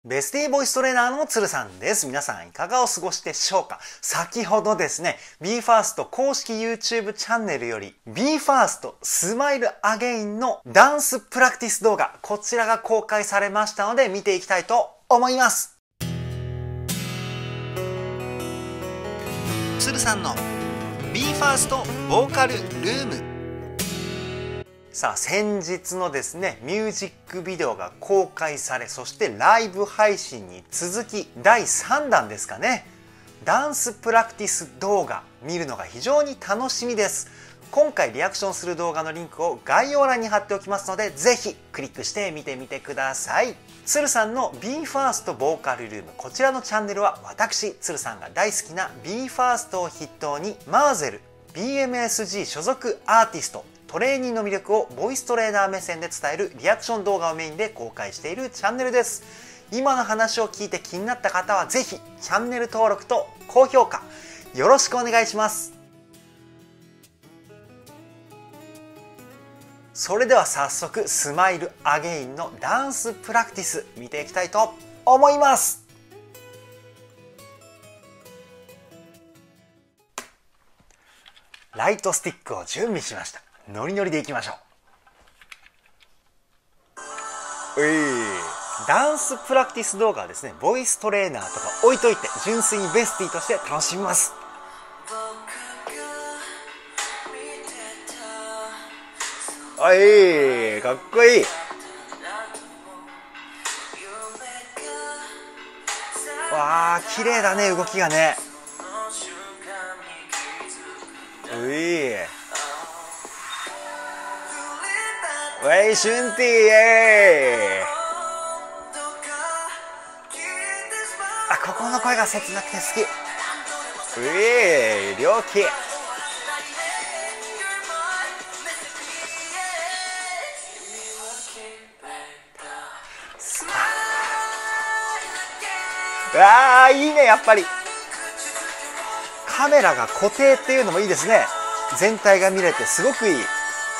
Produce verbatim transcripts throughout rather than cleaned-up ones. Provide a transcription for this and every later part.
ベスティーボイストレーナーのつるさんです。皆さんいかがお過ごしでしょうか。先ほどですね、ビーファースト 公式 YouTube チャンネルより ビーファースト スマイルアゲインのダンスプラクティス動画、こちらが公開されましたので見ていきたいと思います。つるさんの ビーファースト ボーカルルーム。さあ先日のですねミュージックビデオが公開され、そしてライブ配信に続きだいさんだんですかね、ダンスプラクティス動画見るのが非常に楽しみです。今回リアクションする動画のリンクを概要欄に貼っておきますので、ぜひクリックして見てみてください。つるさんの ビーファースト ボーカルルーム、こちらのチャンネルは私つるさんが大好きな ビーファースト を筆頭にマーゼル ビーエムエスジー 所属アーティスト、トレーニーの魅力をボイストレーナー目線で伝えるリアクション動画をメインで公開しているチャンネルです。今の話を聞いて気になった方はぜひチャンネル登録と高評価よろしくお願いします。それでは早速スマイルアゲインのダンスプラクティス見ていきたいと思います。ライトスティックを準備しました。ノリノリでいきましょう。えー、ダンスプラクティス動画はですね、ボイストレーナーとか置いといて純粋にベスティとして楽しみます。あ、いい、かっこいい。わあ、綺麗だね、動きがね。うい、ウェイシュンティー、えー、あ、ここの声が切なくて好き。うい、良気。あー、いいね、やっぱりカメラが固定っていうのもいいですね。全体が見れてすごくいい。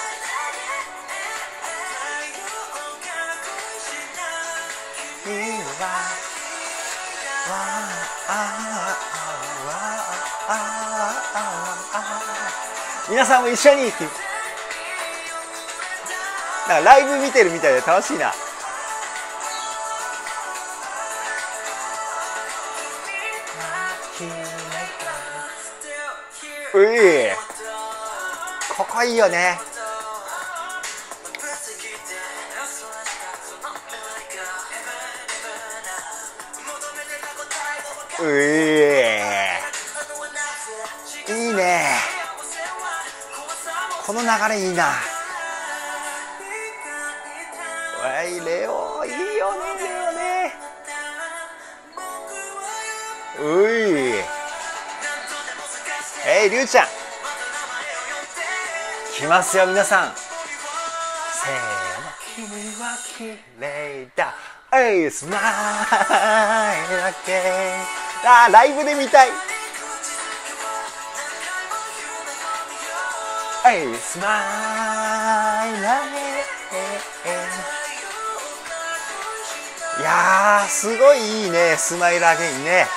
皆さんも一緒になんかライブ見てるみたいで楽しいな。うい、ここいいよね。うい、いいね。この流れいいな。わい、レオいいよね、レオね。うい、えい、りゅうちゃん来ますよ、皆さん。せーの、君は綺麗だ、えい、スマイルだけ。あー、ライブで見たい。えい、スマイルだけ。いやー、すごいいいね、スマイルアゲインね。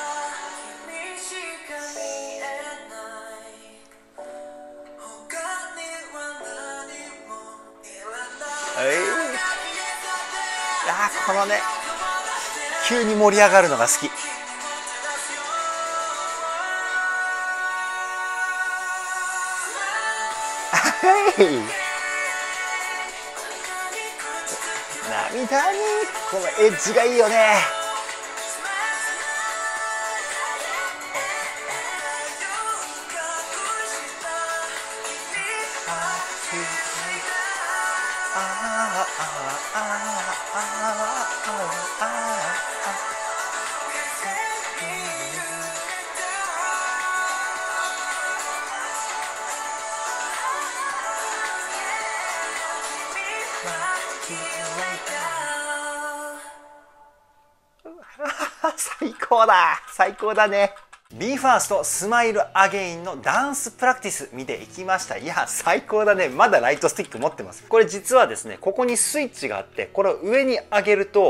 あ、このね、急に盛り上がるのが好き。涙にこのエッジがいいよね。最高だ、最高だね。ビーファースト スマイルアゲインのダンスプラクティス見ていきました。いや、最高だね。まだライトスティック持ってます。これ実はですね、ここにスイッチがあって、これを上に上げると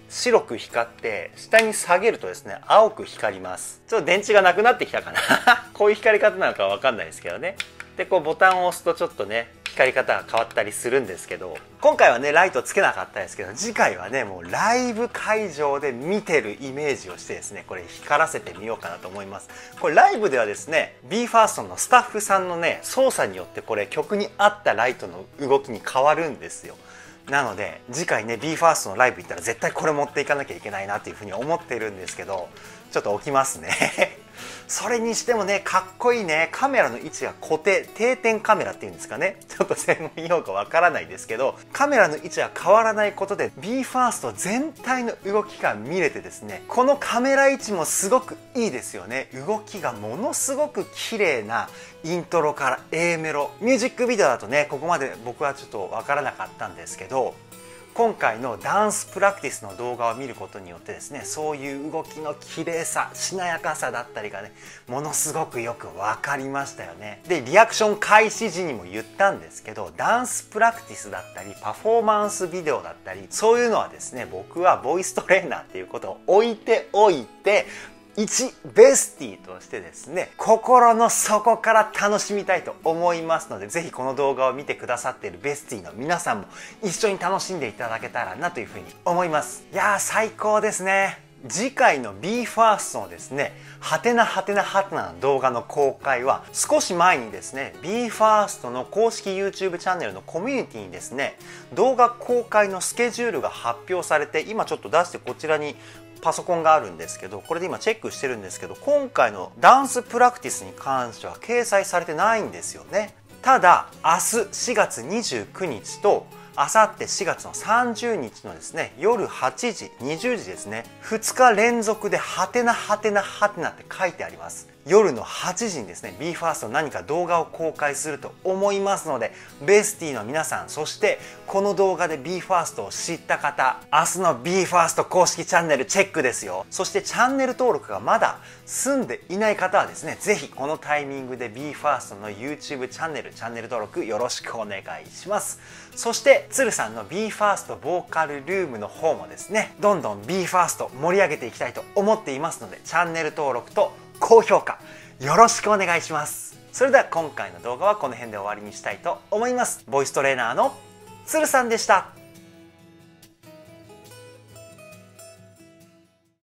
白く光って下に下げるとですね青く光ります。ちょっと電池がなくなってきたかなこういう光り方なのかは分かんないですけどね。でこうボタンを押すとちょっとね光り方が変わったりするんですけど、今回はねライトつけなかったですけど、次回はねもうライブ会場で見てるイメージをしてですね、これ光らせてみようかなと思います。これライブではですね ビーファースト のスタッフさんのね操作によってこれ曲に合ったライトの動きに変わるんですよ。なので次回ね ビーファースト のライブ行ったら絶対これ持っていかなきゃいけないなっていうふうに思ってるんですけど、ちょっと置きますねそれにしてもねかっこいいね。カメラの位置が固定定点カメラっていうんですかね、ちょっと専門用語わからないですけど、カメラの位置は変わらないことで ビーファースト 全体の動きが見れてですね、このカメラ位置もすごくいいですよね。動きがものすごく綺麗なイントロから A メロ、ミュージックビデオだとねここまで僕はちょっとわからなかったんですけど、今回のダンスプラクティスの動画を見ることによってですね、そういう動きの綺麗さ、しなやかさだったりがねものすごくよく分かりましたよね。でリアクション開始時にも言ったんですけど、ダンスプラクティスだったりパフォーマンスビデオだったり、そういうのはですね僕はボイストレーナーっていうことを置いておいて、一ベスティとしてですね心の底から楽しみたいと思いますので、ぜひこの動画を見てくださっているベスティの皆さんも一緒に楽しんでいただけたらなというふうに思います。いやー最高ですね。次回の ビーファースト のですねはてなはてなはてなの動画の公開は少し前にですね ビーファースト の公式 YouTube チャンネルのコミュニティにですね動画公開のスケジュールが発表されて、今ちょっと出してこちらにパソコンがあるんですけど、これで今チェックしてるんですけど、今回のダンスプラクティスに関しては掲載されてないんですよね。ただ明日しがつにじゅうくにちとあさってしがつのさんじゅうにちのですね夜はちじにじゅうじですね、ふつか連続ではてなはてなはてなって書いてあります。夜のはちじにですね ビーファースト 何か動画を公開すると思いますので、ベスティの皆さん、そしてこの動画で ビーファースト を知った方、明日の ビーファースト 公式チャンネルチェックですよ。そしてチャンネル登録がまだ済んでいない方はですね、ぜひこのタイミングで ビーファースト の YouTube チャンネルチャンネル登録よろしくお願いします。そして鶴さんの ビーファースト ボーカルルームの方もですね、どんどん ビーファースト 盛り上げていきたいと思っていますので、チャンネル登録と高評価よろしくお願いします。それでは今回の動画はこの辺で終わりにしたいと思います。ボイストレーナーの鶴さんでした。